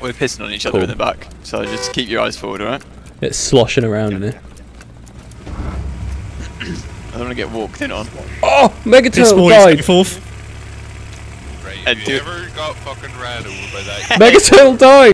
We're pissing on each other in the back, so just keep your eyes forward, alright? It's sloshing around in here. I don't want to get walked in on. Oh! Megaturtle died! Right, have you ever got fucking ran over by that? Megaturtle died!